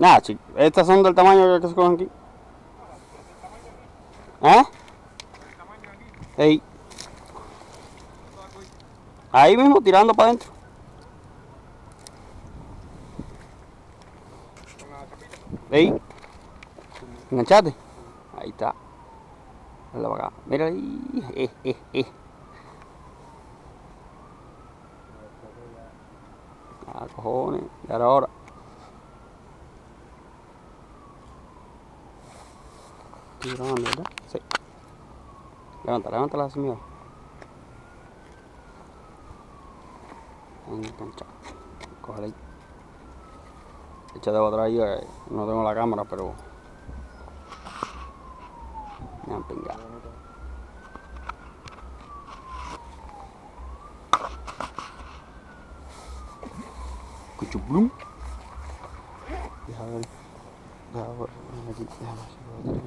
Nada, chicos. Estas son del tamaño que se cogen aquí. ¿Eh? Ey. Ahí mismo, tirando para adentro. Ey. Enganchate. Ahí está. Dale para acá. Mira ahí. Ah, cojones. Y ahora. Estoy grabando, ¿verdad? Sí. Levántala así, mira. Engancha. Cógela ahí. Échate para atrás ahí. No tengo la cámara, pero. Me han pingado. Cuchuplum. Déjame ver. Aquí. Déjame ver.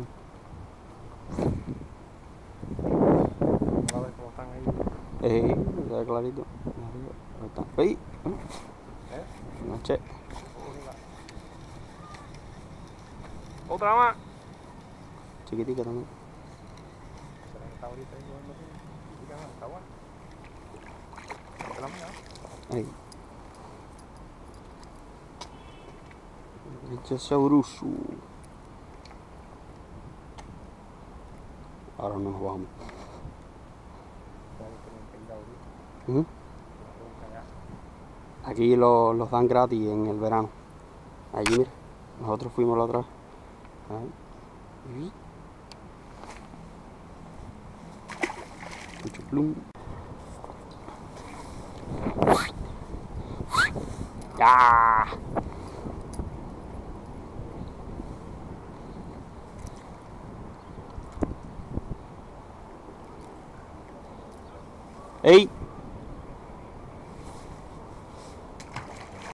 A ver cómo están ahí. Se ve clarito. Ahí está. ¡Ey! Noche. Otra más. Chiquitica también. ¿Será que está ahorita ahí jugando así? Chiquitica más, está bueno. ¿Te la mía? Ahí. Echa sabroso. Ahora nos vamos. ¿Mm? Aquí los dan gratis en el verano. Allí, mira. Nosotros fuimos la otra vez. Ahí. Mucho plum. ¡Ya! ¡Ey!